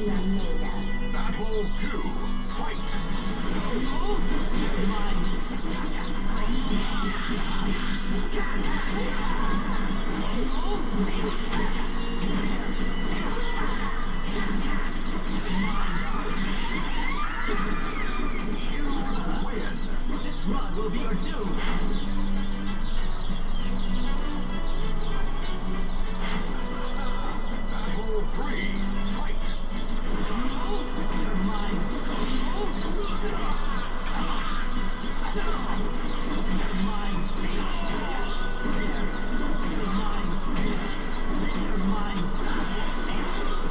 you are made of. Battle 2. Fight! You win! This rod will be your doom. Battle 3. Fight! You're mine. You're mine. You're mine.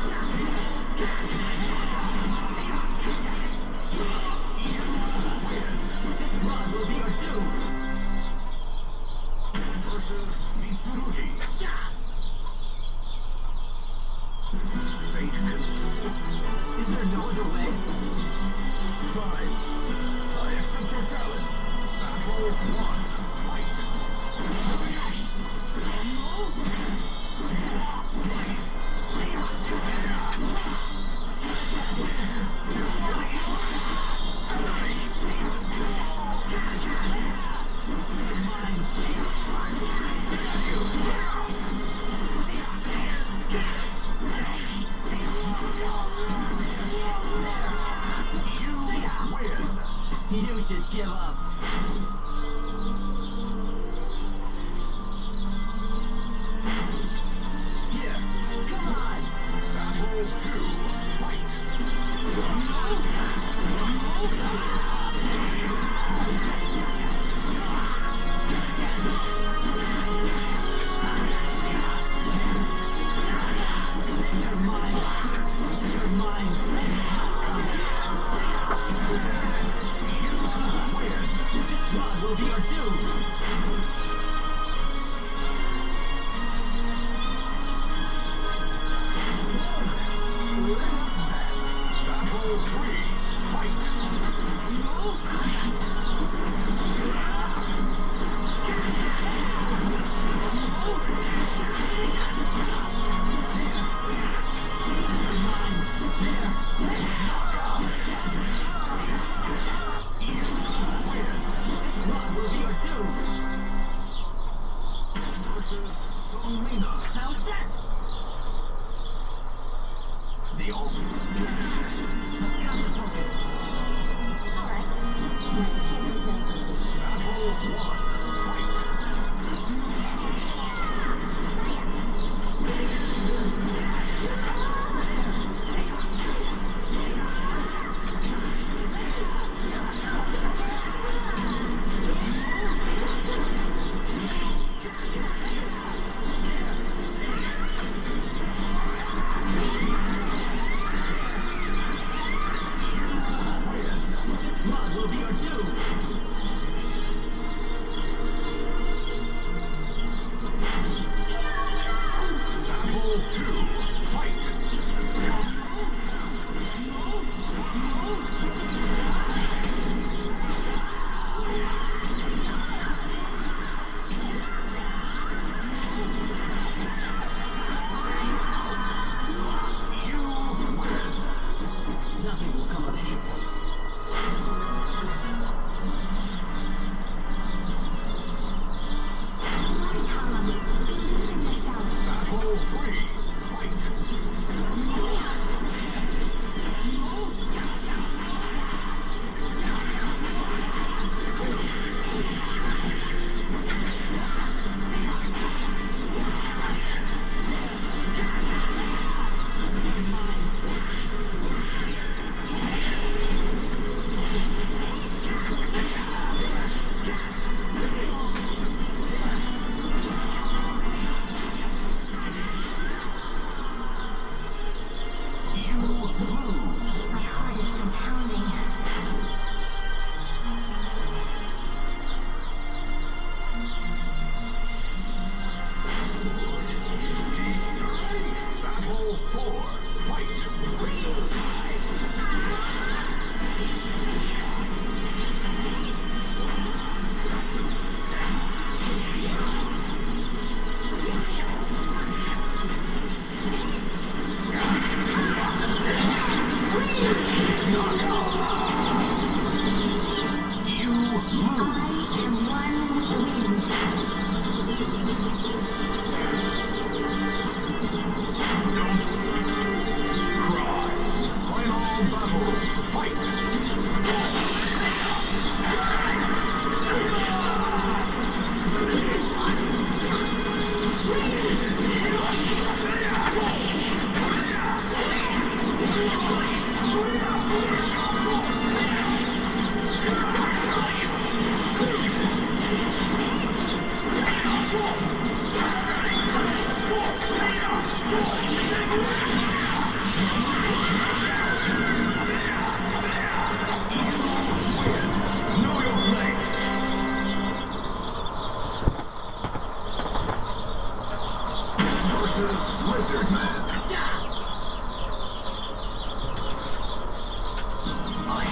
This rod will be your doom. Versus Mitsurugi. Fate consumed. Is there no other way? Fine. I accept your challenge. Battle 1. Fight! You win! You should give up. Here, come on. Battle 2. Fight! You're mine. You're mine. You win! This rod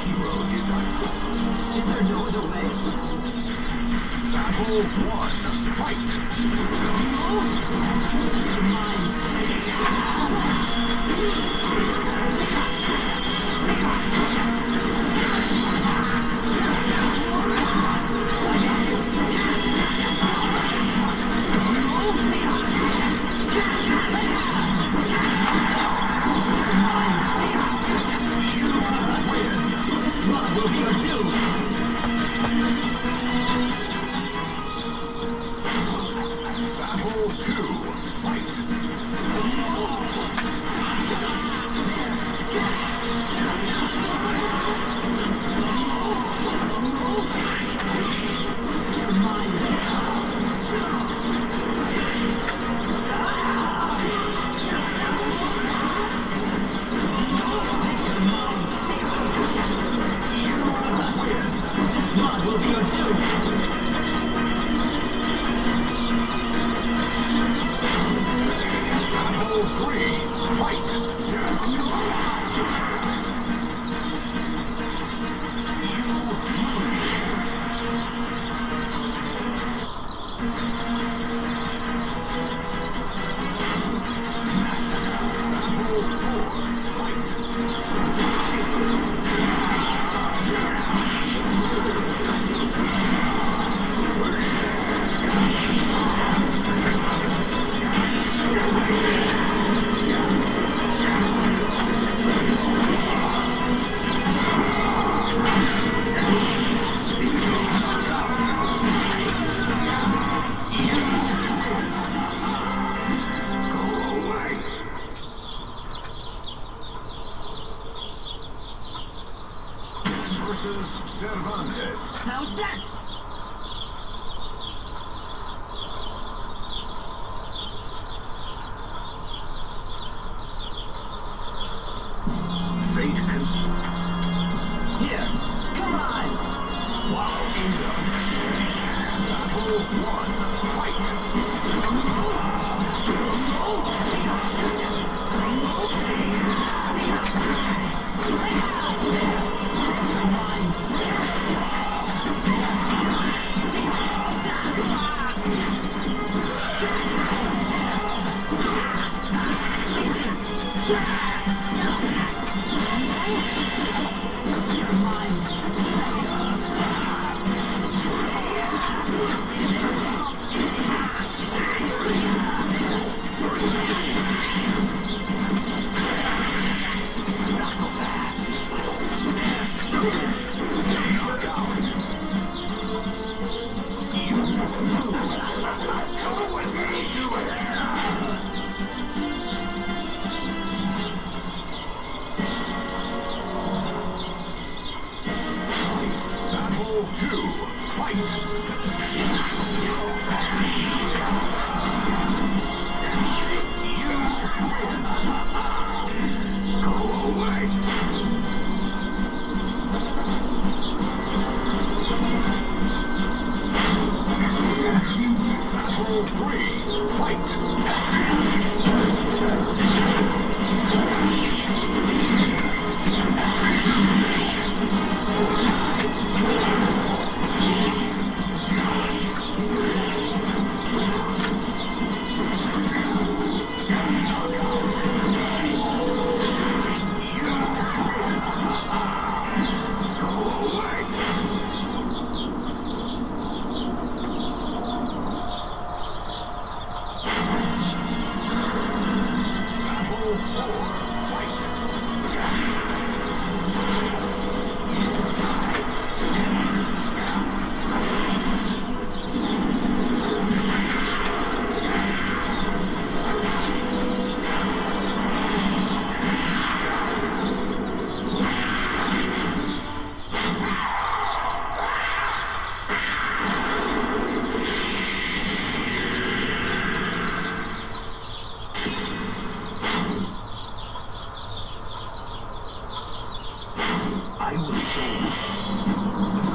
Hero designer. Is there no other way? Battle 1. Fight! You're mine. This blood will be your doom. Battle 2. Fight! You're mine. This blood will be your doom. Battle 3. Fight! Battle 4. Fight! Versus Cervantes. How's that? Fate conspires. Here, come on! Wow, in your display. Battle 1. Fight! You're mine. Not so fast. Come with me to it. Battle 2. Fight! Go away! Battle 3. Fight! Go away! Battle 4. Fight! I will show you.